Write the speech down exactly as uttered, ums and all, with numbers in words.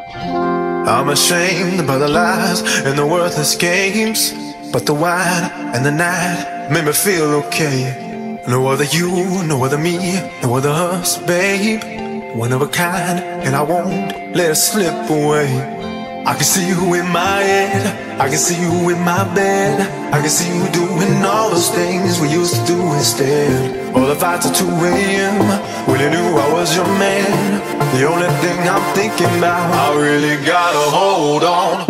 I'm ashamed by the lies and the worthless games, but the wine and the night made me feel okay. No other you, no other me, no other us, babe. One of a kind, and I won't let it slip away. I can see you in my head, I can see you in my bed, I can see you doing all those things we used to do instead. All the fights at two A M when you knew I was your man. The only thing I'm thinking about, I really gotta hold on.